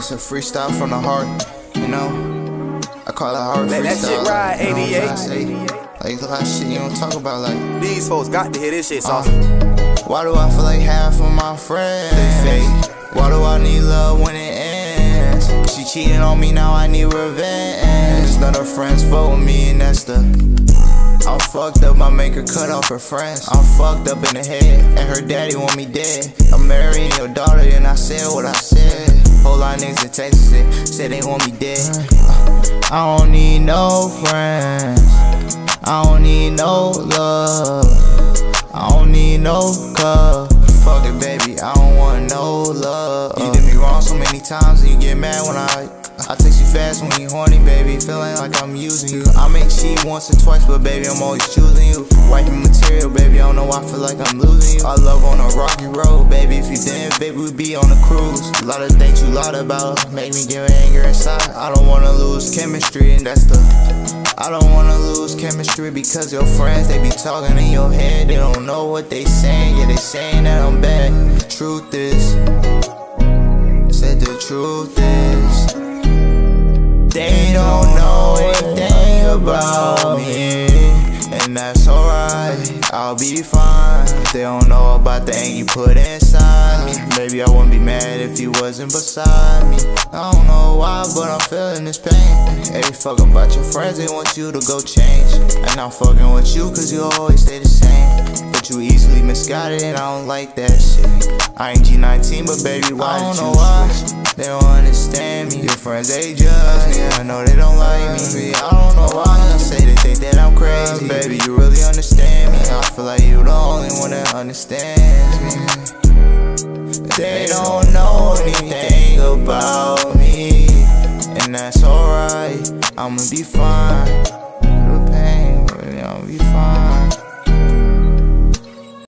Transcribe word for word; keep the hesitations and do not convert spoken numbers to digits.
It's a freestyle from the heart, you know. I call it heart Let freestyle. that shit ride, like, you know eighty-eight. Like, a lot of shit you don't talk about, like. These folks got to hear this shit, sauce. Uh, why do I feel like half of my friends? They fake. Why do I need love when it ends? She cheated on me, now I need revenge. None of her friends fuck with me, and that's the. I'm fucked up, I make her cut off her friends. I'm fucked up in the head, and her daddy want me dead. I'm marrying your daughter, and I said what I said. Whole lot of niggas in Texas it, said they want me dead. I don't need no friends, I don't need no love, I don't need no cup. Fuck it, baby, I don't want no love. You did me wrong so many times, and you get mad when I I text you fast when you horny, baby, feeling like I'm using you. I make cheat once or twice, but baby, I'm always choosing you. Wiping material, baby, I don't know why I feel like I'm losing you. I love on a rocky road, baby, if you didn't, baby, we'd be on a cruise. A lot of things you lied about make me get anger inside. I don't wanna lose chemistry, and that's the I don't wanna lose chemistry because your friends, they be talking in your head. They don't know what they saying, yeah, they saying that I'm bad. The truth is, said the truth is, they don't know anything about me, and that's alright, I'll be fine. They don't know about the anger you put inside me. Baby, I wouldn't be mad if you wasn't beside me. I don't know why, but I'm feeling this pain. Hey, fuck about your friends, they want you to go change. And I'm fucking with you cause you always stay the same. But you easily misguided and I don't like that shit. I ain't G nineteen, but baby, why did you switch? They don't understand me. Your friends, they judge me. I know they don't like me. I don't know why I say they think that I'm crazy. Baby, you really understand me. I feel like you the only one that understands me. They don't know anything about me, and that's alright, I'ma be fine.